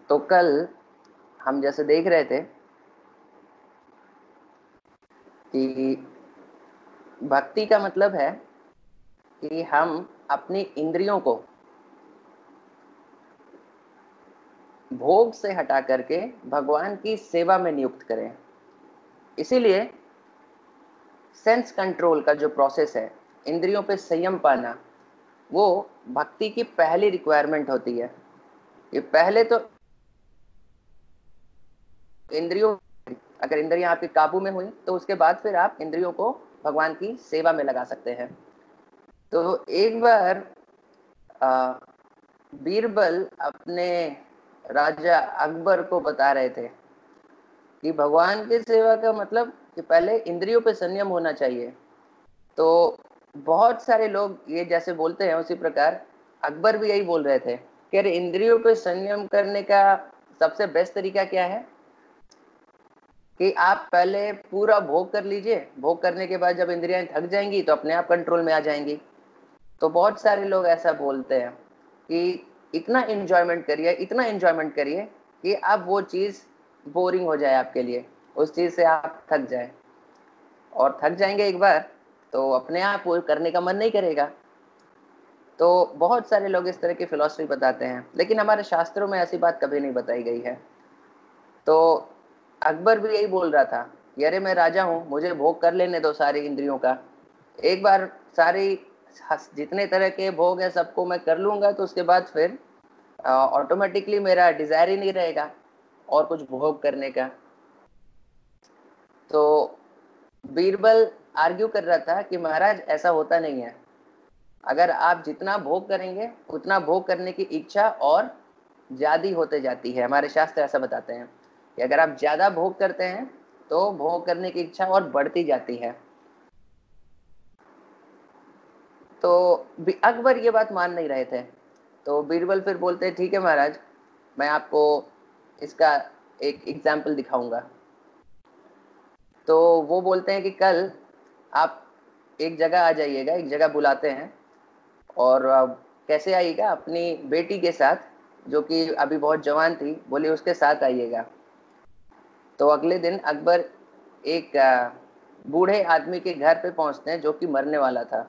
तो कल हम जैसे देख रहे थे कि भक्ति का मतलब है कि हम अपनी इंद्रियों को भोग से हटा करके भगवान की सेवा में नियुक्त करें। इसीलिए सेंस कंट्रोल का जो प्रोसेस है, इंद्रियों पे संयम पाना, वो भक्ति की पहली रिक्वायरमेंट होती है। ये पहले तो इंद्रियों, अगर इंद्रियां आपके काबू में हुई तो उसके बाद फिर आप इंद्रियों को भगवान की सेवा में लगा सकते हैं। तो एक बार बीरबल अपने राजा अकबर को बता रहे थे कि भगवान की सेवा का मतलब कि पहले इंद्रियों पे संयम होना चाहिए। तो बहुत सारे लोग ये जैसे बोलते हैं उसी प्रकार अकबर भी यही बोल रहे थे कि अरे इंद्रियों पे संयम करने का सबसे बेस्ट तरीका क्या है कि आप पहले पूरा भोग कर लीजिए, भोग करने के बाद जब इंद्रियां थक जाएंगी तो अपने आप कंट्रोल में आ जाएंगी। तो बहुत सारे लोग ऐसा बोलते हैं कि इतना एंजॉयमेंट करिए, इतना एंजॉयमेंट करिए कि अब वो चीज़ बोरिंग हो जाए आपके लिए, उस चीज़ से आप थक जाए, और थक जाएंगे एक बार तो अपने आप वो करने का मन नहीं करेगा। तो बहुत सारे लोग इस तरह की फिलॉसफी बताते हैं, लेकिन हमारे शास्त्रों में ऐसी बात कभी नहीं बताई गई है। तो अकबर भी यही बोल रहा था कि अरे मैं राजा हूँ, मुझे भोग कर लेने दो सारी इंद्रियों का, एक बार सारी जितने तरह के भोग है सबको मैं कर लूंगा तो उसके बाद फिर ऑटोमेटिकली मेरा डिजायर ही नहीं रहेगा और कुछ भोग करने का। तो बीरबल आर्ग्यू कर रहा था कि महाराज ऐसा होता नहीं है, अगर आप जितना भोग करेंगे उतना भोग करने की इच्छा और ज्यादा होते जाती है। हमारे शास्त्र ऐसा बताते हैं कि अगर आप ज्यादा भोग करते हैं तो भोग करने की इच्छा और बढ़ती जाती है। तो अकबर ये बात मान नहीं रहे थे। तो बीरबल फिर बोलते ठीक है महाराज, मैं आपको इसका एक एग्जाम्पल दिखाऊंगा। तो वो बोलते हैं कि कल आप एक जगह आ जाइएगा, एक जगह बुलाते हैं, और कैसे आइएगा, अपनी बेटी के साथ, जो कि अभी बहुत जवान थी, बोले उसके साथ आइएगा। तो अगले दिन अकबर एक बूढ़े आदमी के घर पे पहुंचते हैं जो कि मरने वाला था,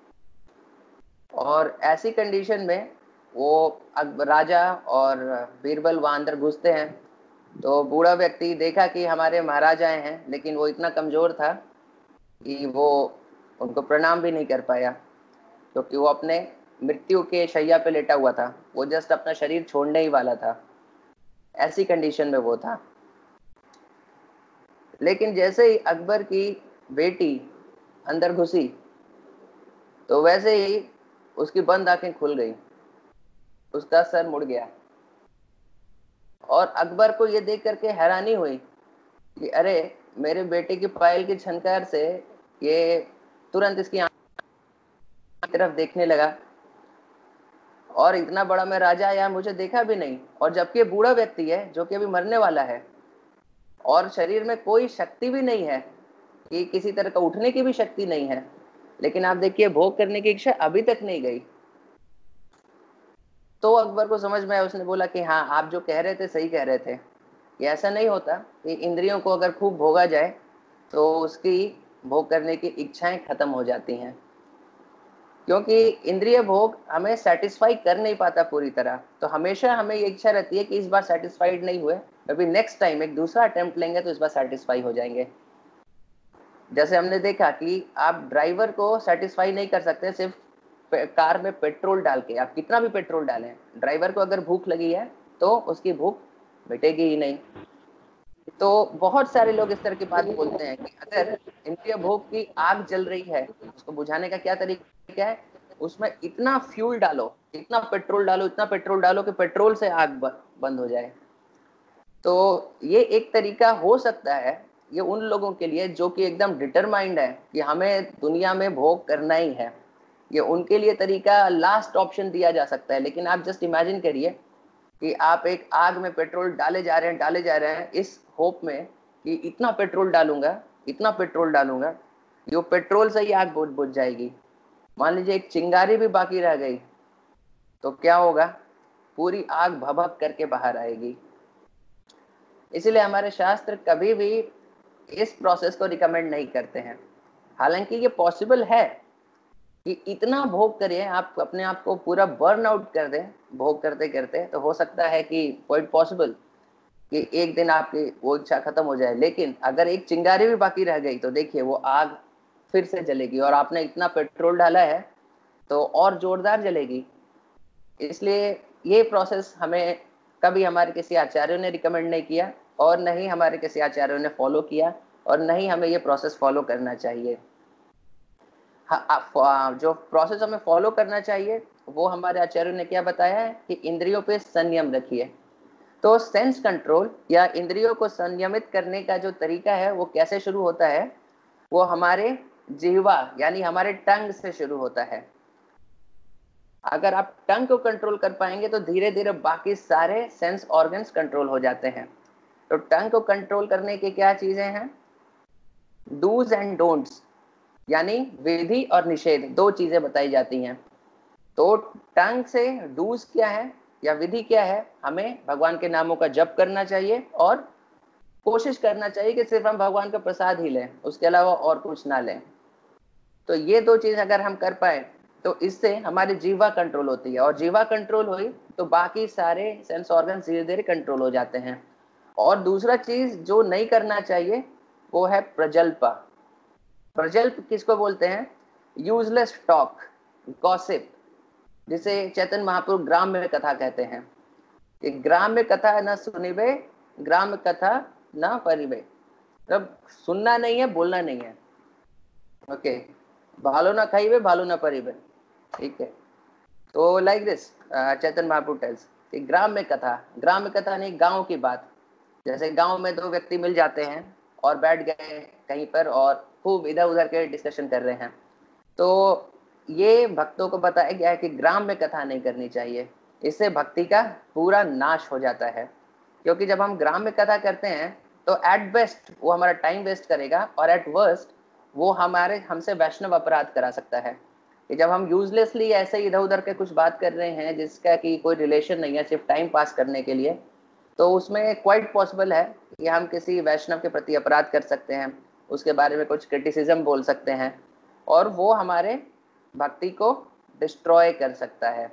और ऐसी कंडीशन में वो राजा और बीरबल वहां अंदर घुसते हैं। तो बूढ़ा व्यक्ति देखा कि हमारे महाराज आए हैं, लेकिन वो इतना कमजोर था कि वो उनको प्रणाम भी नहीं कर पाया, क्योंकि वो अपने मृत्यु के शैया पे लेटा हुआ था, वो जस्ट अपना शरीर छोड़ने ही वाला था, ऐसी कंडीशन में वो था। लेकिन जैसे ही अकबर की बेटी अंदर घुसी तो वैसे ही उसकी बंद आंखें खुल गई, उसका सर मुड़ गया, और अकबर को ये देख करके हैरानी हुई कि अरे मेरे बेटे की पायल की छनकार से ये तुरंत इसकी आंख की तरफ देखने लगा, और इतना बड़ा मैं राजा आया मुझे देखा भी नहीं, और जबकि ये बूढ़ा व्यक्ति है जो कि अभी मरने वाला है और शरीर में कोई शक्ति भी नहीं है, कि किसी तरह का उठने की भी शक्ति नहीं है, लेकिन आप देखिए भोग करने की इच्छा अभी तक नहीं गई। तो अकबर को समझ में आया, उसने बोला कि हाँ आप जो कह रहे थे सही कह रहे थे, कि ऐसा नहीं होता कि इंद्रियों को अगर खूब भोगा जाए तो उसकी भोग करने की इच्छाएं खत्म हो जाती हैं, क्योंकि इंद्रिय भोग हमें सेटिस्फाई कर नहीं पाता पूरी तरह। तो हमेशा हमें ये इच्छा रहती है कि इस बार सेटिस्फाइड नहीं हुए, अभी नेक्स्ट टाइम एक दूसरा अटेम्प्ट लेंगे तो इस बार सेटिस्फाई हो जाएंगे। जैसे हमने देखा कि आप ड्राइवर को सेटिस्फाई नहीं कर सकते सिर्फ कार में पेट्रोल डाल के, आप कितना भी पेट्रोल डालें, ड्राइवर को अगर भूख लगी है तो उसकी भूख मिटेगी ही नहीं। तो बहुत सारे लोग इस तरह की बात बोलते हैं कि अगर इंद्रिय भोग की आग जल रही है, उसको बुझाने का क्या तरीका है, उसमें इतना फ्यूल डालो, इतना पेट्रोल डालो, इतना पेट्रोल डालो कि पेट्रोल से आग बंद हो जाए। तो ये एक तरीका हो सकता है, ये उन लोगों के लिए जो कि एकदम डिटरमाइंड है कि हमें दुनिया में भोग करना ही है, ये उनके लिए तरीका लास्ट ऑप्शन दिया जा सकता है। लेकिन आप जस्ट इमेजिन करिए कि आप एक आग में पेट्रोल डाले जा रहे हैं, डाले जा रहे हैं, इस होप में कि इतना पेट्रोल डालूंगा, इतना पेट्रोल डालूंगा, ये पेट्रोल से ही आग बुझ बुझ जाएगी। मान लीजिए एक चिंगारी भी बाकी रह गई तो क्या होगा? पूरी आग भभक करके बाहर आएगी। इसलिए हमारे शास्त्र कभी भी इस प्रोसेस को रिकमेंड नहीं करते हैं। हालांकि ये पॉसिबल है कि इतना भोग करिए, आप अपने आप को पूरा बर्न आउट कर दें भोग करते करते, तो हो सकता है कि क्वाइट पॉसिबल कि एक दिन आपकी वो इच्छा खत्म हो जाए। लेकिन अगर एक चिंगारी भी बाकी रह गई तो देखिए वो आग फिर से जलेगी, और आपने इतना पेट्रोल डाला है तो और जोरदार जलेगी। इसलिए ये प्रोसेस हमें कभी हमारे किसी आचार्यों ने रिकमेंड नहीं किया, और न ही हमारे किसी आचार्यों ने फॉलो किया, और न ही हमें ये प्रोसेस फॉलो करना चाहिए। जो प्रोसेस हमें फॉलो करना चाहिए वो हमारे आचार्यों ने क्या बताया है कि इंद्रियों पे संयम रखिए। तो सेंस कंट्रोल या इंद्रियों को संयमित करने का जो तरीका है वो कैसे शुरू होता है, वो हमारे जिह्वा यानी हमारे टंग से शुरू होता है। अगर आप टंग को कंट्रोल कर पाएंगे तो धीरे धीरे बाकी सारे सेंस ऑर्गन्स कंट्रोल हो जाते हैं। तो टंग को कंट्रोल करने की क्या चीजें हैं, डूज एंड डोंट्स यानी विधि और निषेध, दो चीजें बताई जाती हैं। तो टंग से डूज क्या है या विधि क्या है, हमें भगवान के नामों का जप करना चाहिए और कोशिश करना चाहिए कि सिर्फ हम भगवान का प्रसाद ही लें, उसके अलावा और कुछ ना लें। तो ये दो चीज अगर हम कर पाए तो इससे हमारी जीवा कंट्रोल होती है, और जीवा कंट्रोल हुई तो बाकी सारे सेंस ऑर्गन धीरे धीरे कंट्रोल हो जाते हैं। और दूसरा चीज जो नहीं करना चाहिए वो है प्रजल्प। प्रजल्प किसको बोलते हैं, यूजलेस टॉक, गॉसिप, जिसे चैतन्य महाप्रभु ग्राम्य कथा कहते हैं कि ग्राम्य कथा न सुनिबे, ग्राम्य कथा न परिबे। मतलब सुनना नहीं है, बोलना नहीं है। ओके, भालो ना खाइबे, भालो ना परिबे। ठीक है, तो like this Chaitanya Mahaprabhu tells कि ग्राम्य कथा नहीं, गांव की बात। जैसे गांव में दो व्यक्ति मिल जाते हैं और बैठ गए कहीं पर और खूब इधर उधर के डिस्कशन कर रहे हैं, तो ये भक्तों को बताया गया है कि ग्राम में कथा नहीं करनी चाहिए, इससे भक्ति का पूरा नाश हो जाता है। क्योंकि जब हम ग्राम में कथा करते हैं तो एट बेस्ट वो हमारा टाइम वेस्ट करेगा, और एट वर्स्ट वो हमसे वैष्णव अपराध करा सकता है। कि जब हम यूजलेसली ऐसे इधर उधर के कुछ बात कर रहे हैं जिसका कि कोई रिलेशन नहीं है, सिर्फ टाइम पास करने के लिए, तो उसमें क्वाइट पॉसिबल है कि हम किसी वैष्णव के प्रति अपराध कर सकते हैं, उसके बारे में कुछ क्रिटिसिज्म बोल सकते हैं, और वो हमारे भक्ति को डिस्ट्रॉय कर सकता है।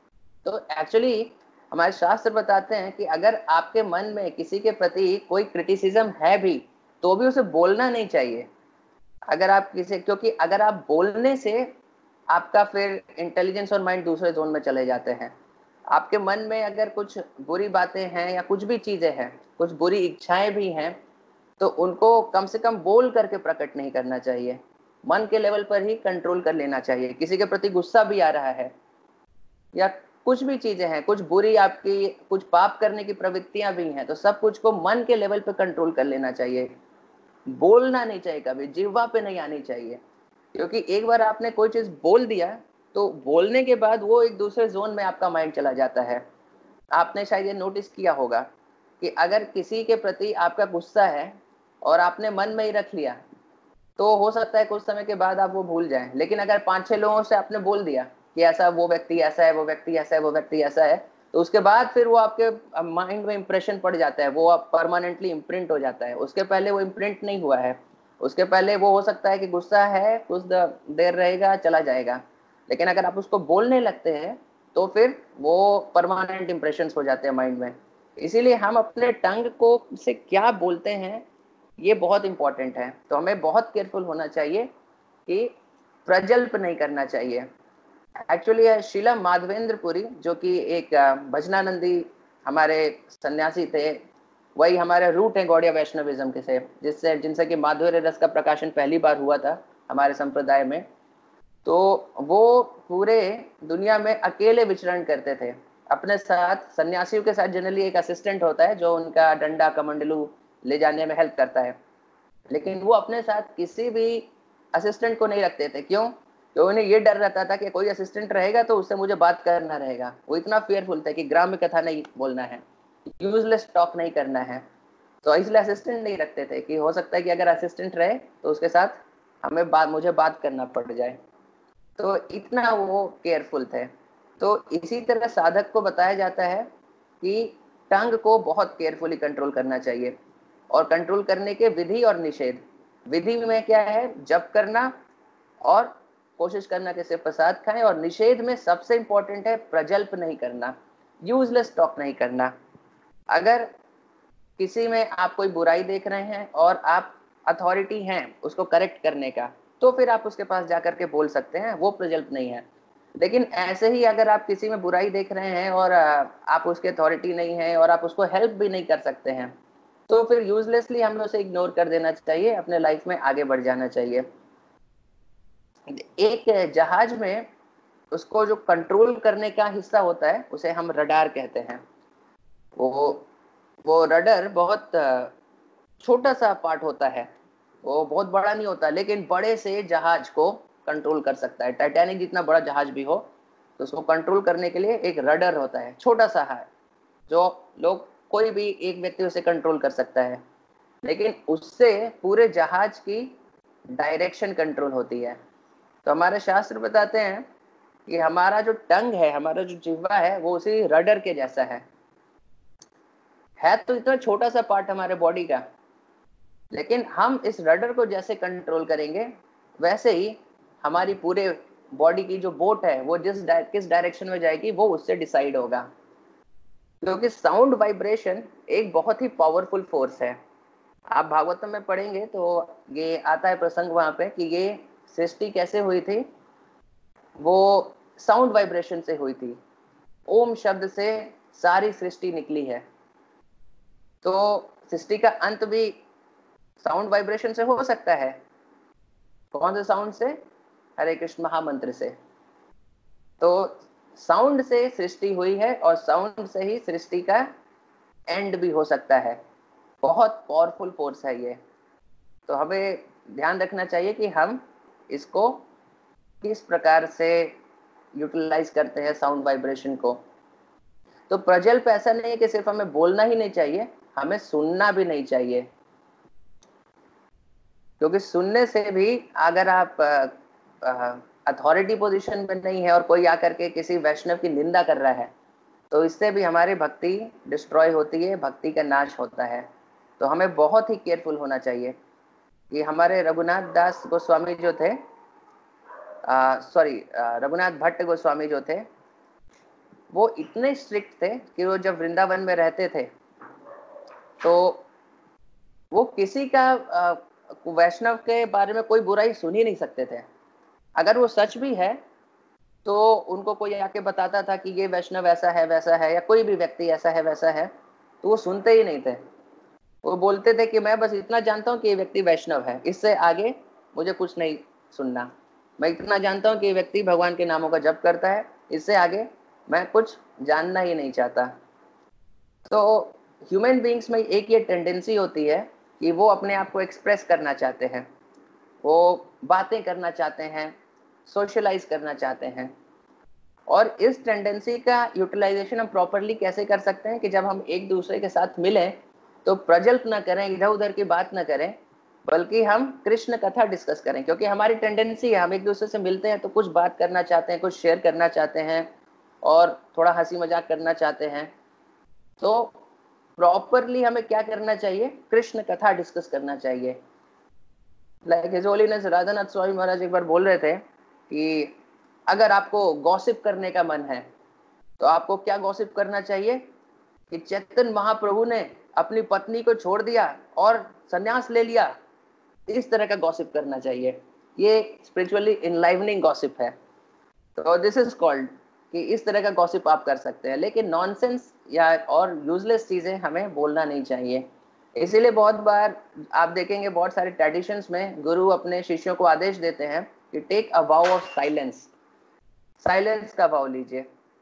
तो एक्चुअली हमारे शास्त्र बताते हैं कि अगर आपके मन में किसी के प्रति कोई क्रिटिसिज्म है भी तो भी उसे बोलना नहीं चाहिए। अगर आप किसी, क्योंकि अगर आप बोलने से आपका फिर इंटेलिजेंस और माइंड दूसरे जोन में चले जाते हैं। आपके मन में अगर कुछ बुरी बातें हैं या कुछ भी चीजें हैं, कुछ बुरी इच्छाएं भी हैं, तो उनको कम से कम बोल करके प्रकट नहीं करना चाहिए, मन के लेवल पर ही कंट्रोल कर लेना चाहिए। किसी के प्रति गुस्सा भी आ रहा है या कुछ भी चीजें हैं, कुछ बुरी आपकी कुछ पाप करने की प्रवृत्तियां भी हैं, तो सब कुछ को मन के लेवल पर कंट्रोल कर लेना चाहिए। बोलना नहीं चाहिए, कभी जिह्वा पे नहीं आनी चाहिए। क्योंकि एक बार आपने कोई चीज बोल दिया तो बोलने के बाद वो एक दूसरे जोन में आपका माइंड चला जाता है। आपने शायद ये नोटिस किया होगा कि अगर किसी के प्रति आपका गुस्सा है और आपने मन में ही रख लिया तो हो सकता है कुछ समय के बाद आप वो भूल जाएं। लेकिन अगर 5-6 लोगों से आपने बोल दिया कि ऐसा, वो व्यक्ति ऐसा है, वो व्यक्ति ऐसा है, वो व्यक्ति ऐसा है, तो उसके बाद फिर वो आपके माइंड में इंप्रेशन पड़ जाता है, वो आप परमानेंटली इम्प्रिंट हो जाता है। उसके पहले वो इम्प्रिंट नहीं हुआ है, उसके पहले वो हो सकता है कि गुस्सा है, कुछ देर रहेगा, चला जाएगा। लेकिन अगर आप उसको बोलने लगते हैं तो फिर वो परमानेंट इंप्रेशन हो जाते हैं माइंड में। इसीलिए हम अपने टंग को से क्या बोलते हैं ये बहुत इंपॉर्टेंट है। तो हमें बहुत केयरफुल होना चाहिए कि प्रजल्प नहीं करना चाहिए। एक्चुअली शीला माधवेंद्रपुरी जो कि एक भजनानंदी हमारे सन्यासी थे, वही हमारे रूट है गौड़िया वैष्णविज्म के से, जिनसे कि माधुर्य रस का प्रकाशन पहली बार हुआ था हमारे संप्रदाय में। तो वो पूरे दुनिया में अकेले विचरण करते थे। अपने साथ सन्यासियों के साथ जनरली एक असिस्टेंट होता है जो उनका डंडा कमंडलू ले जाने में हेल्प करता है, लेकिन वो अपने साथ किसी भी असिस्टेंट को नहीं रखते थे। क्यों? तो उन्हें ये डर रहता था कि कोई असिस्टेंट रहेगा तो उससे मुझे बात करना रहेगा। वो इतना फेयरफुल थे कि ग्राम्य कथा नहीं बोलना है, यूजलेस टॉक नहीं करना है, तो इसलिए असिस्टेंट नहीं रखते थे कि हो सकता है कि अगर असिस्टेंट रहे तो उसके साथ मुझे बात करना पड़ जाए। तो इतना वो केयरफुल थे। तो इसी तरह साधक को बताया जाता है कि टंग को बहुत केयरफुली कंट्रोल करना चाहिए, और कंट्रोल करने के विधि और निषेध। विधि में क्या है, जप करना और कोशिश करना कि सिर्फ प्रसाद खाएं, और निषेध में सबसे इंपॉर्टेंट है प्रजल्प नहीं करना, यूजलेस टॉक नहीं करना। अगर किसी में आप कोई बुराई देख रहे हैं और आप अथॉरिटी हैं उसको करेक्ट करने का, तो फिर आप उसके पास जाकर के बोल सकते हैं, वो प्रजल्प नहीं है। लेकिन ऐसे ही अगर आप किसी में बुराई देख रहे हैं और आप उसके अथॉरिटी नहीं है और आप उसको हेल्प भी नहीं कर सकते हैं, तो फिर यूजलेसली हमें उसे इग्नोर कर देना चाहिए, अपने लाइफ में आगे बढ़ जाना चाहिए। एक जहाज में उसको जो कंट्रोल करने का हिस्सा होता है उसे हम रडार कहते हैं। वो वो रडर बहुत छोटा सा पार्ट होता है, वो बहुत बड़ा नहीं होता, लेकिन बड़े से जहाज को कंट्रोल कर सकता है। टाइटैनिक जितना बड़ा जहाज भी हो तो उसको कंट्रोल करने के लिए एक रडर होता है, छोटा सा है, जो लोग कोई भी एक व्यक्ति उसे कंट्रोल कर सकता है। लेकिन उससे पूरे जहाज की डायरेक्शन कंट्रोल होती है। तो हमारे शास्त्र बताते हैं कि हमारा जो टंग है, हमारा जो जिह्वा है, वो उसी रडर के जैसा है तो इतना छोटा सा पार्ट हमारे बॉडी का, लेकिन हम इस रडर को जैसे कंट्रोल करेंगे वैसे ही हमारी पूरे बॉडी की जो बोट है वो किस डायरेक्शन में जाएगी वो उससे डिसाइड होगा। क्योंकि साउंड वाइब्रेशन एक बहुत ही पावरफुल फोर्स है। आप भागवतम में पढ़ेंगे तो ये आता है प्रसंग वहां पे कि ये सृष्टि कैसे हुई थी, वो साउंड वाइब्रेशन से हुई थी। ओम शब्द से सारी सृष्टि निकली है, तो सृष्टि का अंत भी साउंड वाइब्रेशन से हो सकता है। कौन से साउंड से? हरे कृष्ण महामंत्र से। तो साउंड से सृष्टि हुई है और साउंड से ही सृष्टि का एंड भी हो सकता है। बहुत पावरफुल फोर्स है ये। तो हमें ध्यान रखना चाहिए कि हम इसको किस प्रकार से यूटिलाइज करते हैं साउंड वाइब्रेशन को। तो प्रजल्प ऐसा नहीं है कि सिर्फ हमें बोलना ही नहीं चाहिए, हमें सुनना भी नहीं चाहिए। क्योंकि सुनने से भी अगर आप अथॉरिटी पोजीशन में नहीं है और कोई आकर के किसी वैष्णव की निंदा कर रहा है, तो इससे भी हमारी भक्ति डिस्ट्रॉय होती है, भक्ति का नाश होता है। तो हमें बहुत ही केयरफुल होना चाहिए। कि हमारे रघुनाथ दास गोस्वामी जो थे, रघुनाथ भट्ट गोस्वामी जो थे, वो इतने स्ट्रिक्ट थे कि वो जब वृंदावन में रहते थे तो वो किसी का वैष्णव के बारे में कोई बुराई सुन ही नहीं सकते थे। अगर वो सच भी है तो उनको कोई आके बताता था कि ये वैष्णव ऐसा है वैसा है, या कोई भी व्यक्ति ऐसा है वैसा है, तो वो सुनते ही नहीं थे। वो बोलते थे कि मैं बस इतना जानता हूँ कि ये व्यक्ति वैष्णव है, इससे आगे मुझे कुछ नहीं सुनना। मैं इतना जानता हूँ कि ये व्यक्ति भगवान के नामों का जप करता है, इससे आगे मैं कुछ जानना ही नहीं चाहता। तो ह्यूमन बीइंग्स में एक ये टेंडेंसी होती है कि वो अपने आप को एक्सप्रेस करना चाहते हैं, वो बातें करना चाहते हैं, सोशलाइज करना चाहते हैं। और इस टेंडेंसी का यूटिलाइजेशन हम प्रॉपरली कैसे कर सकते हैं कि जब हम एक दूसरे के साथ मिलें तो प्रजल्प ना करें, इधर उधर की बात ना करें, बल्कि हम कृष्ण कथा डिस्कस करें। क्योंकि हमारी टेंडेंसी है, हम एक दूसरे से मिलते हैं तो कुछ बात करना चाहते हैं, कुछ शेयर करना चाहते हैं और थोड़ा हंसी मजाक करना चाहते हैं। तो प्रॉपरली हमें क्या करना चाहिए? कृष्ण कथा डिस्कस करना चाहिए। Like his holiness Radhanath Swami Maharaj एक बार बोल रहे थे कि अगर आपको गॉसिप करने का मन है तो आपको क्या गॉसिप करना चाहिए कि चैतन्य महाप्रभु ने अपनी पत्नी को छोड़ दिया और सन्यास ले लिया। इस तरह का गॉसिप करना चाहिए। ये स्पिरिचुअली इनलाइवनिंग गॉसिप है। तो दिस इज कॉल्ड कि इस तरह का गॉसिप आप कर सकते हैं, लेकिन नॉनसेंस या और यूजलेस चीजें हमें बोलना नहीं चाहिए। इसीलिए बहुत बार आप देखेंगे बहुत सारे ट्रेडिशंस में गुरु अपने शिष्यों को आदेश देते हैं कि take a vow of silence, silence का भाव लीजिए।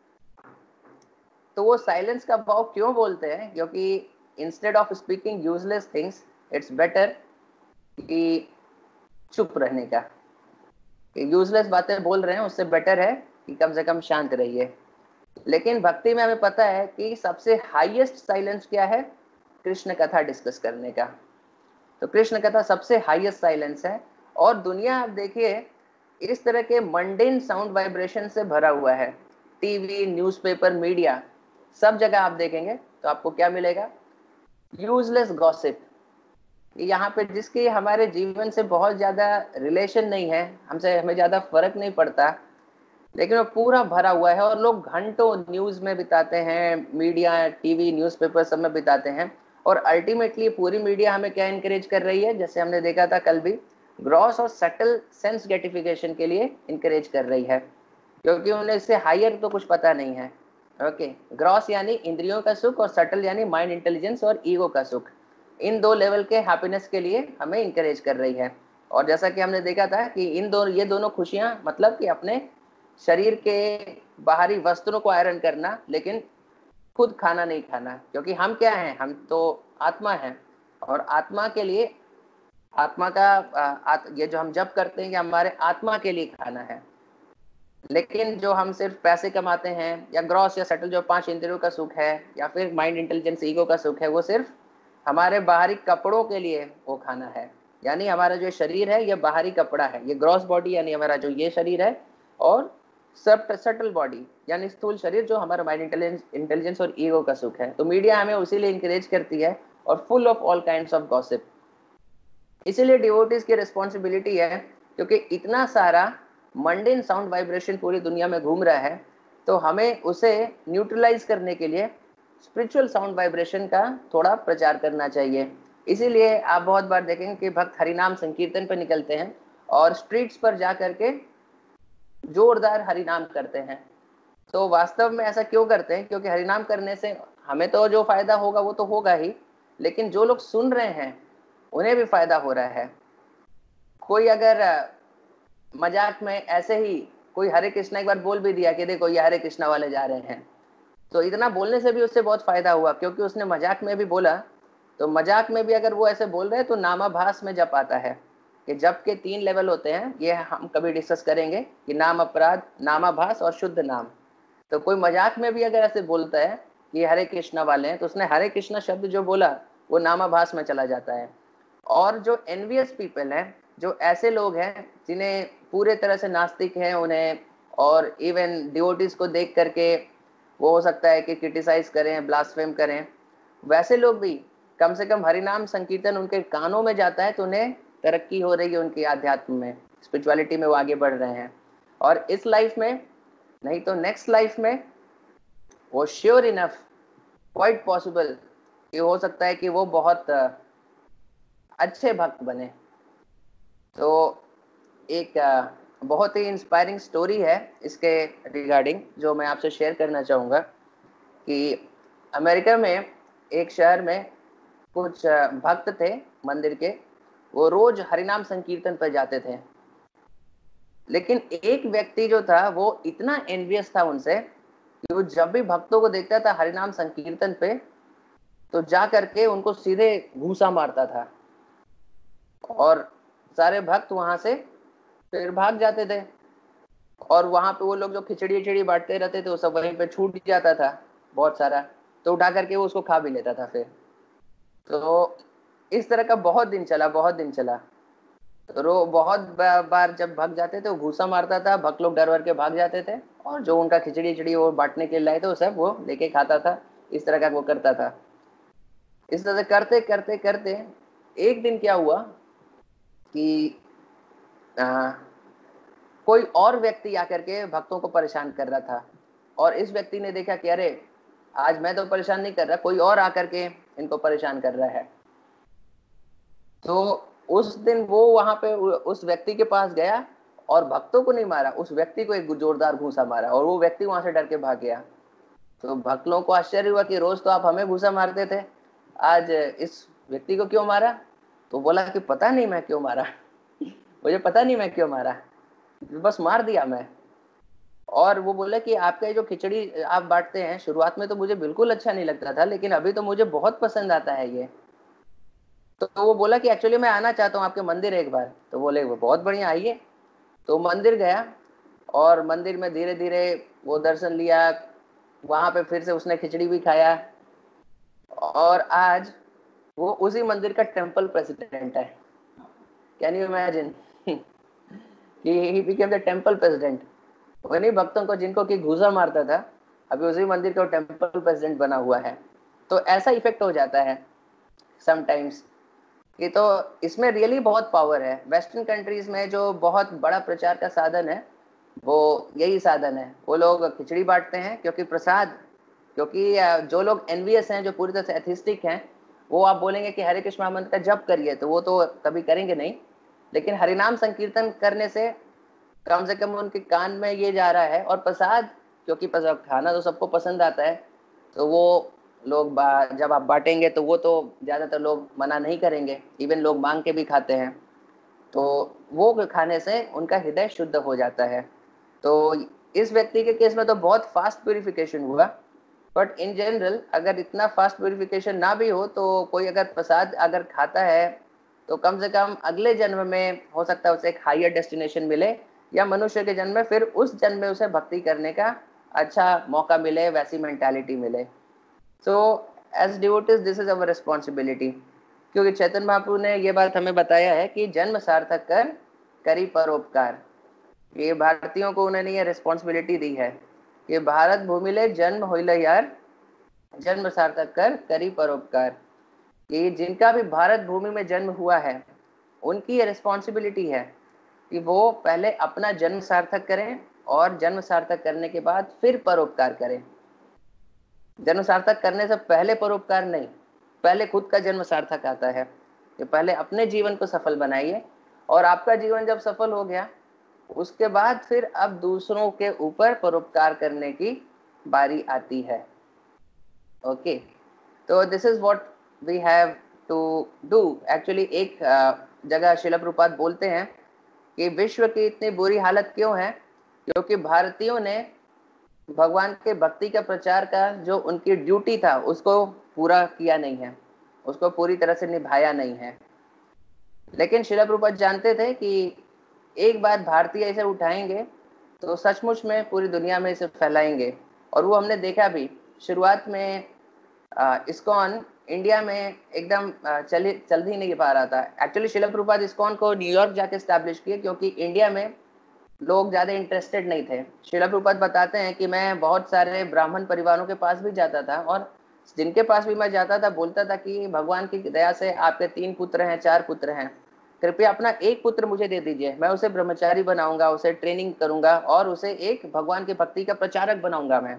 तो वो साइलेंस का भाव क्यों बोलते हैं? क्योंकि instead of speaking useless things it's better कि चुप रहने का, यूजलेस बातें बोल रहे हैं उससे बेटर है कि कम से कम शांत रहिए। लेकिन भक्ति में हमें पता है कि सबसे हाईएस्ट साइलेंस क्या है? कृष्ण कथा डिस्कस करने का। तो कृष्ण कथा सबसे हाईएस्ट साइलेंस है। और दुनिया आप देखिए इस तरह के मंडेन साउंड वाइब्रेशन से भरा हुआ है। टीवी, न्यूज़पेपर, मीडिया, सब जगह आप देखेंगे तो आपको क्या मिलेगा? Useless gossip. यहाँ पे जिसकी हमारे जीवन से बहुत ज्यादा रिलेशन नहीं है, हमसे हमें ज्यादा फर्क नहीं पड़ता, लेकिन वो पूरा भरा हुआ है और लोग घंटों न्यूज में बिताते हैं, मीडिया, टीवी, न्यूज़पेपर सब में बिताते हैं। और अल्टीमेटली पूरी मीडिया हमें क्या इनकरेज कर रही है, जैसे हमने देखा था कल भी, ग्रॉस और सटल सेंस ग्रेटिफिकेशन के लिए इनकरेज कर रही है, क्योंकि उन्हें इससे हायर तो कुछ पता नहीं है। ओके, ग्रॉस यानी इंद्रियों का सुख और सटल यानी माइंड इंटेलिजेंस और ईगो का सुख। इन दो लेवल के हैप्पीनेस के लिए हमें इंकरेज कर रही है। और जैसा कि हमने देखा था कि ये दोनों खुशियां, मतलब कि अपने शरीर के बाहरी वस्त्रों को आयरन करना, लेकिन खुद खाना नहीं खाना, क्योंकि हम क्या हैं? हम तो आत्मा हैं। और आत्मा के लिए, आत्मा का ये जो हम जप करते हैं, ये हमारे आत्मा के लिए खाना है। लेकिन जो हम सिर्फ पैसे कमाते हैं, या ग्रॉस या सटल जो 5 इंद्रियों का सुख है, या फिर माइंड इंटेलिजेंस ईगो का सुख है, वो सिर्फ हमारे बाहरी कपड़ों के लिए वो खाना है। यानी हमारा जो शरीर है ये बाहरी कपड़ा है, ये ग्रॉस बॉडी यानी हमारा जो ये शरीर है, और सब सटल बॉडी यानी स्थूल शरीर जो हमारा माइंड इंटेलिजेंस और ईगो का सुख है। तो मीडिया हमें उसी लिए इंकरेज करती है, और full of all kinds of gossip. इसीलिए डिवोटीज की रिस्पॉन्सिबिलिटी है, क्योंकि इतना सारा मंडेन साउंड वाइब्रेशन पूरी दुनिया में घूम रहा है, तो हमें उसे न्यूट्रलाइज करने के लिए स्पिरिचुअल साउंड वाइब्रेशन का थोड़ा प्रचार करना चाहिए। इसीलिए आप बहुत बार देखेंगे कि भक्त हरिनाम संकीर्तन पर निकलते हैं और स्ट्रीट्स पर जा करके जोरदार हरिनाम करते हैं। तो वास्तव में ऐसा क्यों करते हैं? क्योंकि हरिनाम करने से हमें तो जो फायदा होगा वो तो होगा ही, लेकिन जो लोग सुन रहे हैं उन्हें भी फायदा हो रहा है। कोई अगर मजाक में ऐसे ही कोई हरे कृष्णा एक बार बोल भी दिया कि देखो ये हरे कृष्णा वाले जा रहे हैं, तो इतना बोलने से भी उससे बहुत फायदा हुआ, क्योंकि उसने मजाक में भी बोला। तो मजाक में भी अगर वो ऐसे बोल रहे हैं तो नामाभास में जप आता है, कि जप के 3 लेवल होते हैं, ये हम कभी डिस्कस करेंगे, कि नाम अपराध, नामाभास और शुद्ध नाम। तो कोई मजाक में भी अगर ऐसे बोलता है कि हरे कृष्णा वाले हैं, तो उसने हरे कृष्णा शब्द जो बोला वो नामाभास में चला जाता है। और जो एनवियस पीपल हैं, जो ऐसे लोग हैं जिन्हें पूरे तरह से नास्तिक हैं उन्हें, और इवन डिवोटीज को देख करके वो हो सकता है कि क्रिटिसाइज करें, ब्लास्फेम करें, वैसे लोग भी कम से कम हरिनाम संकीर्तन उनके कानों में जाता है तो उन्हें तरक्की हो रही है, उनकी आध्यात्म में, स्पिरिचुअलिटी में वो आगे बढ़ रहे हैं। और इस लाइफ में नहीं तो नेक्स्ट लाइफ में वो श्योर इनफ, क्वाइट पॉसिबल कि हो सकता है कि वो बहुत अच्छे भक्त बने। तो एक बहुत ही इंस्पायरिंग स्टोरी है इसके रिगार्डिंग, जो मैं आपसे शेयर करना चाहूँगा, कि अमेरिका में एक शहर में कुछ भक्त थे मंदिर के, वो रोज हरिनाम संकीर्तन पर जाते थे। लेकिन एक व्यक्ति जो था वो इतना एनवियस था उनसे, कि वो जब भी भक्तों को देखता था हरिनाम संकीर्तन पे, तो जा करके उनको सीधे घूंसा मारता था, और सारे भक्त वहां से फिर भाग जाते थे। और वहां पे वो लोग जो खिचड़ी खिचड़ी बांटते रहते थे वो सब वहीं पे छूट जाता था बहुत सारा, तो उठा करके वो उसको खा भी लेता था फिर। तो इस तरह का बहुत दिन चला, बहुत दिन चला। बहुत बार जब भाग जाते थे वो घूसा मारता था, भक्त लोग डर वर के भाग जाते थे, और जो उनका खिचड़ी खिचड़ी वो बांटने के लिए लाए थे वो सब वो लेके खाता था। इस तरह का वो करता था। इस तरह से करते करते करते एक दिन क्या हुआ कि आ, कोई और व्यक्ति आकर के भक्तों को परेशान कर रहा था, और इस व्यक्ति ने देखा कि अरे आज मैं तो परेशान नहीं कर रहा, कोई और आकर के इनको परेशान कर रहा है। तो उस दिन वो वहां पे उस व्यक्ति के पास गया, और भक्तों को नहीं मारा, उस व्यक्ति को एक जोरदार घूंसा मारा, और वो व्यक्ति वहां से डर के भाग गया। तो भक्त लोगों को आश्चर्य हुआ कि रोज तो आप हमें घूंसा मारते थे, आज इस व्यक्ति को क्यों मारा? तो बोला कि पता नहीं मैं क्यों मारा, मुझे पता नहीं मैं क्यों मारा, बस मार दिया मैं। और वो बोले कि आपका जो खिचड़ी आप बांटते हैं, शुरुआत में तो मुझे बिल्कुल अच्छा नहीं लगता था, लेकिन अभी तो मुझे बहुत पसंद आता है ये। तो वो बोला कि एक्चुअली मैं आना चाहता हूँ आपके मंदिर एक बार। तो बोले वो बहुत बढ़िया, आइए। तो मंदिर गया, और मंदिर में धीरे धीरे वो दर्शन लिया, वहां पे फिर से उसने खिचड़ी भी खाया, और आज वो उसी मंदिर का टेम्पल प्रेसिडेंट है। Can you imagine? He became the temple president. उन्हीं भक्तों को जिनको कि घूसा मारता था, अभी उसी मंदिर का टेम्पल प्रेसिडेंट बना हुआ है। तो ऐसा इफेक्ट हो जाता है समटाइम्स। ये तो इसमें रियली बहुत पावर है। वेस्टर्न कंट्रीज में जो बहुत बड़ा प्रचार का साधन है वो यही साधन है। वो लोग खिचड़ी बांटते हैं क्योंकि प्रसाद, क्योंकि जो लोग एनवियस हैं, जो पूरी तरह से एथिस्टिक हैं, वो आप बोलेंगे कि हरे कृष्ण मंत्र का जप करिए तो वो तो कभी करेंगे नहीं। लेकिन हरिनाम संकीर्तन करने से कम से कम उनके कान में ये जा रहा है। और प्रसाद, क्योंकि प्रसाद खाना तो सबको पसंद आता है, तो वो लोग जब आप बांटेंगे तो वो तो ज्यादातर लोग मना नहीं करेंगे, इवन लोग मांग के भी खाते हैं। तो वो खाने से उनका हृदय शुद्ध हो जाता है। तो इस व्यक्ति के केस में तो बहुत फास्ट प्यूरिफिकेशन हुआ। बट इन जनरल अगर इतना फास्ट प्यूरिफिकेशन ना भी हो तो कोई अगर प्रसाद अगर खाता है तो कम से कम अगले जन्म में हो सकता है उसे एक हायर डेस्टिनेशन मिले, या मनुष्य के जन्म में फिर उस जन्म में उसे भक्ति करने का अच्छा मौका मिले, वैसी मेंटालिटी मिले। So as devotees this is our responsibility. क्योंकि चैतन्य महाप्रभु ने ये बात हमें बताया है कि जन्म सार्थक कर, करी परोपकार। ये भारतीयों को उन्होंने ये रिस्पॉन्सिबिलिटी दी है कि भारत भूमि ले जन्म होइल यार, जन्म सार्थक कर, करी परोपकार। कि जिनका भी भारत भूमि में जन्म हुआ है उनकी ये रिस्पॉन्सिबिलिटी है कि वो पहले अपना जन्म सार्थक करें, और जन्म सार्थक करने के बाद फिर परोपकार करें। जन्म सार्थक करने से पहले परोपकार नहीं, पहले खुद का जन्म सार्थक आता है कि पहले अपने जीवन को सफल बनाइए, और आपका जीवन जब सफल हो गया उसके बाद फिर अब दूसरों के ऊपर परोपकार करने की बारी आती है। ओके, तो this is what we have to do actually. एक जगह शिला प्रभुपाद बोलते हैं कि विश्व की इतनी बुरी हालत क्यों है, क्योंकि भारतीयों ने भगवान के भक्ति का प्रचार का जो उनकी ड्यूटी था उसको पूरा किया नहीं है, उसको पूरी तरह से निभाया नहीं है। लेकिन शिला प्रभुपाद जानते थे कि एक बार भारतीय इसे उठाएंगे तो सचमुच में पूरी दुनिया में इसे फैलाएंगे। और वो हमने देखा भी। शुरुआत में इस्कॉन इंडिया में एकदम चल ही नहीं पा रहा था। एक्चुअली शिला प्रभुपाद इस्कॉन को न्यूयॉर्क जाके स्टैब्लिश किए क्योंकि इंडिया में लोग ज्यादा इंटरेस्टेड नहीं थे। शिला प्रभुपाद बताते हैं कि मैं बहुत सारे ब्राह्मण परिवारों के पास भी जाता था, और जिनके पास भी मैं जाता था बोलता था कि भगवान की दया से आपके 3 पुत्र हैं, 4 पुत्र हैं, कृपया अपना एक पुत्र मुझे दे दीजिए, मैं उसे ब्रह्मचारी बनाऊंगा, उसे ट्रेनिंग करूंगा और उसे एक भगवान की भक्ति का प्रचारक बनाऊंगा मैं।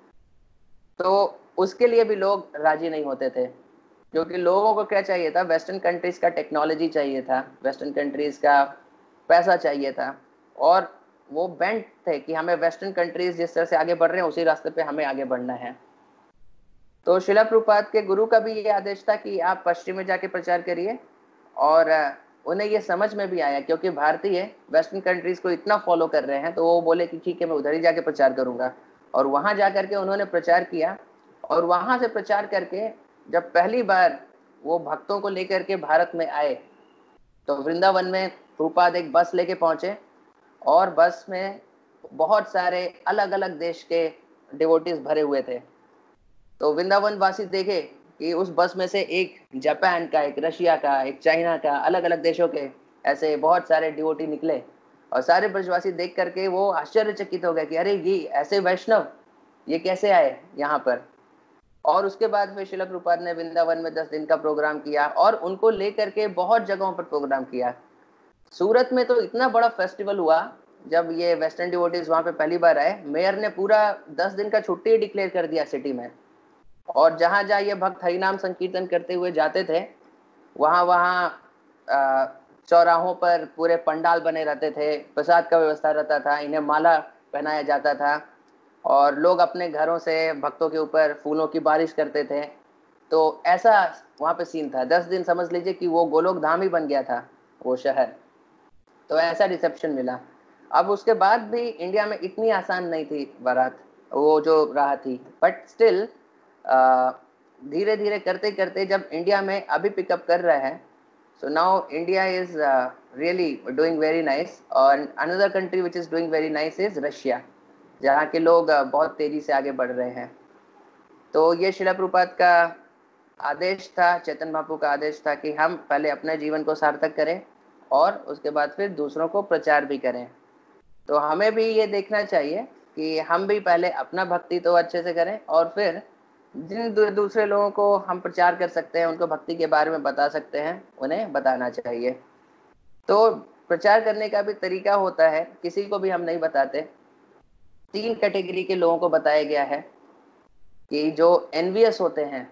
तो उसके लिए भी लोग राजी नहीं होते थे, क्योंकि लोगों को क्या चाहिए था, वेस्टर्न कंट्रीज का टेक्नोलॉजी चाहिए था, वेस्टर्न कंट्रीज का पैसा चाहिए था। और वो बेंट थे कि हमें वेस्टर्न कंट्रीज जिस तरह से आगे बढ़ रहे हैं उसी रास्ते पे हमें आगे बढ़ना है। तो शिला प्रभुपाद के गुरु का भी ये आदेश था कि आप पश्चिम में जाके प्रचार करिए। और उन्हें ये समझ में भी आया, क्योंकि भारतीय वेस्टर्न कंट्रीज को इतना फॉलो कर रहे हैं, तो वो बोले कि ठीक है मैं उधर ही जाके प्रचार करूंगा। और वहां जा करके उन्होंने प्रचार किया। और वहां से प्रचार करके जब पहली बार वो भक्तों को लेकर के भारत में आए तो वृंदावन में प्रभुपाद एक बस लेके पहुंचे, और बस में बहुत सारे अलग अलग देश के डिवोटीज भरे हुए थे। तो वृंदावन वासी देखे कि उस बस में से एक जापान का, एक रशिया का, एक चाइना का, अलग अलग देशों के ऐसे बहुत सारे डिवोटी निकले। और सारे ब्रजवासी देख करके वो आश्चर्यचकित हो गए कि अरे ये ऐसे वैष्णव ये कैसे आए यहाँ पर। और उसके बाद फिर शिला प्रभुपाद ने वृंदावन में 10 दिन का प्रोग्राम किया, और उनको लेकर के बहुत जगहों पर प्रोग्राम किया। सूरत में तो इतना बड़ा फेस्टिवल हुआ, जब ये वेस्टर्न डिवोटीज वहां पे पहली बार आए, मेयर ने पूरा 10 दिन का छुट्टी डिक्लेयर कर दिया सिटी में। और जहां जहां ये भक्त हरिनाम संकीर्तन करते हुए जाते थे वहां वहां चौराहों पर पूरे पंडाल बने रहते थे, प्रसाद का व्यवस्था रहता था, इन्हें माला पहनाया जाता था, और लोग अपने घरों से भक्तों के ऊपर फूलों की बारिश करते थे। तो ऐसा वहां पे सीन था। 10 दिन समझ लीजिए कि वो गोलोक धाम ही बन गया था वो शहर। तो ऐसा रिसेप्शन मिला। अब उसके बाद भी इंडिया में इतनी आसान नहीं थी बारात, वो जो राह थी, बट स्टिल धीरे धीरे करते करते जब इंडिया में अभी पिकअप कर रहा है, so now India is really doing very nice. और another country which is doing very nice is Russia, जहाँ के लोग बहुत तेजी से आगे बढ़ रहे हैं। तो ये शिला प्रभुपाद का आदेश था, चैतन्य महाप्रभु का आदेश था कि हम पहले अपने जीवन को सार्थक करें और उसके बाद फिर दूसरों को प्रचार भी करें। तो हमें भी ये देखना चाहिए कि हम भी पहले अपना भक्ति तो अच्छे से करें, और फिर जिन दूसरे लोगों को हम प्रचार कर सकते हैं, उनको भक्ति के बारे में बता सकते हैं, उन्हें बताना चाहिए। तो प्रचार करने का भी तरीका होता है, किसी को भी हम नहीं बताते। 3 कैटेगरी के लोगों को बताया गया है कि जो एनवियस होते हैं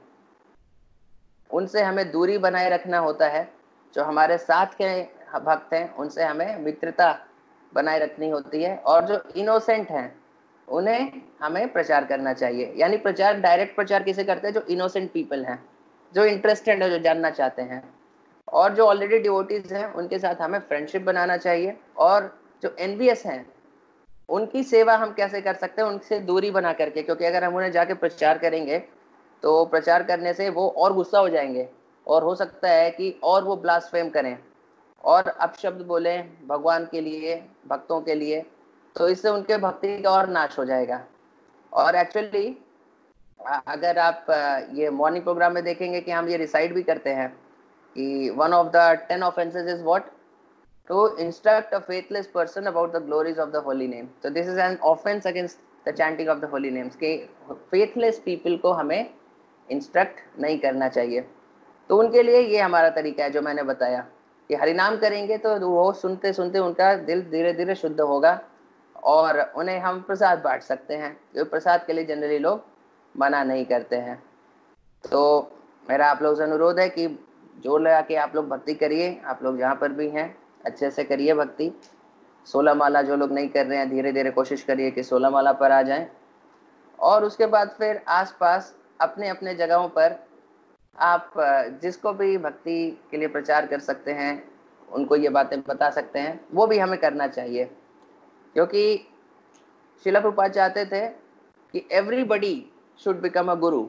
उनसे हमें दूरी बनाए रखना होता है, जो हमारे साथ के भक्त हैं उनसे हमें मित्रता बनाए रखनी होती है, और जो इनोसेंट हैं उन्हें हमें प्रचार करना चाहिए। यानी प्रचार, डायरेक्ट प्रचार किसे करते हैं? जो इनोसेंट पीपल हैं, जो इंटरेस्टेड है, जो जानना चाहते हैं। और जो ऑलरेडी डिवोटीज हैं उनके साथ हमें फ्रेंडशिप बनाना चाहिए। और जो एनवियस हैं उनकी सेवा हम कैसे कर सकते हैं? उनसे दूरी बना करके, क्योंकि अगर हम उन्हें जाके प्रचार करेंगे तो प्रचार करने से वो और गुस्सा हो जाएंगे, और हो सकता है कि और वो ब्लास्फेम करें और अपशब्द बोलें भगवान के लिए, भक्तों के लिए। तो इससे उनके भक्ति का और नाश हो जाएगा। और एक्चुअली अगर आप ये मॉर्निंग प्रोग्राम में देखेंगे कि हम ये रिसाइड भी करते हैं कि one of the 10 offences is what? To instruct a faithless person about the glories of the holy name. So this is an offense against the chanting of the holy names, कि faithless people को हमें instruct नहीं करना चाहिए। तो उनके लिए ये हमारा तरीका है जो मैंने बताया, कि हरिनाम करेंगे तो वो सुनते सुनते उनका दिल धीरे धीरे शुद्ध होगा, और उन्हें हम प्रसाद बांट सकते हैं, जो प्रसाद के लिए जनरली लोग मना नहीं करते हैं। तो मेरा आप लोगों से अनुरोध है कि जोर लगा के आप लोग भक्ति करिए। आप लोग जहाँ पर भी हैं अच्छे से करिए भक्ति। 16 माला जो लोग नहीं कर रहे हैं, धीरे धीरे कोशिश करिए कि 16 माला पर आ जाएं। और उसके बाद फिर आसपास अपने अपने जगहों पर आप जिसको भी भक्ति के लिए प्रचार कर सकते हैं, उनको ये बातें बता सकते हैं, वो भी हमें करना चाहिए। क्योंकि श्रील प्रभुपाद चाहते थे कि एवरीबडी शुड बिकम अ गुरु।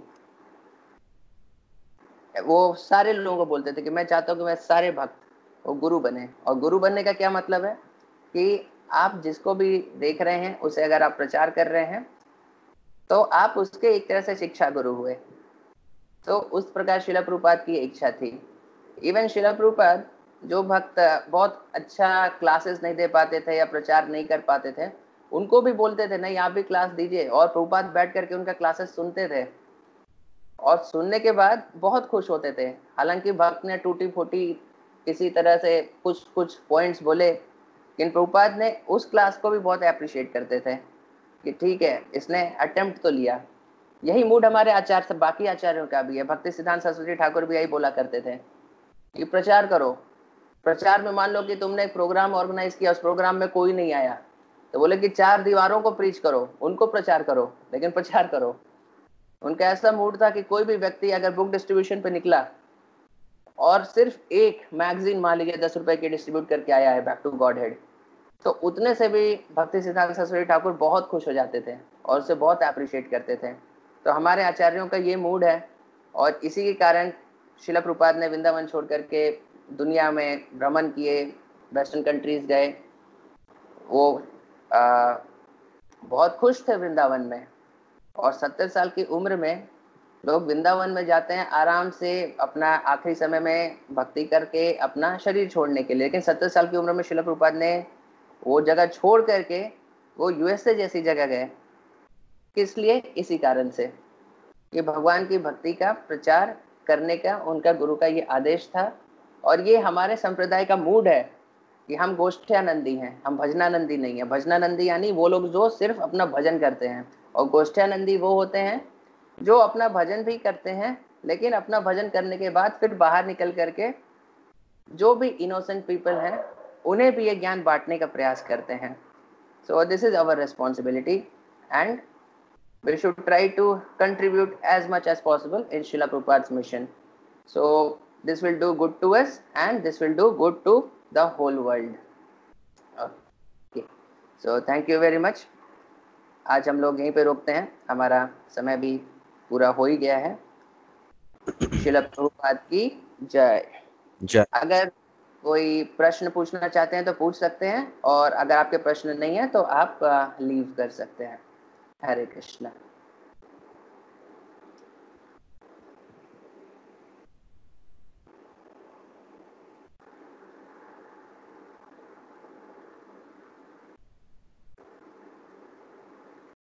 वो सारे लोगों को बोलते थे कि मैं चाहता हूँ कि मैं सारे भक्त वो गुरु बने। और गुरु बनने का क्या मतलब है? कि आप जिसको भी देख रहे हैं उसे अगर आप प्रचार कर रहे हैं तो आप उसके एक तरह से शिक्षा गुरु हुए। तो उस प्रकार श्रील प्रभुपाद की इच्छा थी। इवन श्रील प्रभुपाद जो भक्त बहुत अच्छा क्लासेस नहीं दे पाते थे या प्रचार नहीं कर पाते थे, उनको भी बोलते थे नहीं आप भी क्लास दीजिए, और प्रभुपाद बैठ करके उनका क्लासेस सुनते थे, और सुनने के बाद बहुत खुश होते थे। हालांकि भक्त ने टूटी फूटी किसी तरह से कुछ कुछ पॉइंट्स बोले, लेकिन प्रभुपाद ने उस क्लास को भी बहुत अप्रिशिएट करते थे कि ठीक है, इसने अटेम्प्ट तो लिया। यही मूड हमारे आचार्य सब बाकी आचार्यों का भी है। भक्ति सिद्धांत सरस्वती ठाकुर भी यही बोला करते थे कि प्रचार करो। प्रचार में मान लो कि तुमने एक प्रोग्राम ऑर्गेनाइज किया, उस प्रोग्राम में कोई नहीं आया, तो बोले कि 4 दीवारों को प्रीच करो, उनको प्रचार करो, लेकिन प्रचार करो। उनका ऐसा मूड था कि कोई भी व्यक्ति अगर बुक डिस्ट्रीब्यूशन पे निकला और सिर्फ एक मैगजीन मान लीजिए 10 रुपए की डिस्ट्रीब्यूट करके आया है, बैक टू गॉड हेड, तो उतने से भी भक्ति सिद्धांत सरस्वती ठाकुर बहुत खुश हो जाते थे और उसे बहुत अप्रिशिएट करते थे। तो हमारे आचार्यों का ये मूड है, और इसी के कारण श्रील प्रभुपाद ने वृंदावन छोड़ करके दुनिया में भ्रमण किए, वेस्टर्न कंट्रीज गए। वो बहुत खुश थे वृंदावन में, और 70 साल की उम्र में लोग वृंदावन में जाते हैं आराम से अपना आखिरी समय में भक्ति करके अपना शरीर छोड़ने के लिए। लेकिन 70 साल की उम्र में श्रील प्रभुपाद ने वो जगह छोड़ करके वो यूएसए जैसी जगह गए। किस लिए? इसी कारण से कि भगवान की भक्ति का प्रचार करने का उनका गुरु का ये आदेश था। और ये हमारे संप्रदाय का मूड है कि हम गोष्ठ्यानंदी हैं, हम भजनानंदी नहीं है। भजनानंदी यानी वो लोग जो सिर्फ अपना भजन करते हैं, और गोष्ठ्यानंदी वो होते हैं जो अपना भजन भी करते हैं, लेकिन अपना भजन करने के बाद फिर बाहर निकल करके जो भी इनोसेंट पीपल हैं उन्हें भी ये ज्ञान बांटने का प्रयास करते हैं। So this is our responsibility, and we should try to contribute as much as possible in Srila Prabhupada's mission. So this will do good to us, and this will do good to the whole world. Okay. So thank you very much. आज हम लोग यहीं पे रोकते हैं, हमारा समय भी पूरा हो ही गया है। श्रील प्रभुपाद की जय। जय। अगर कोई प्रश्न पूछना चाहते हैं तो पूछ सकते हैं, और अगर आपके प्रश्न नहीं है तो आप लीव कर सकते हैं। हरे कृष्णा।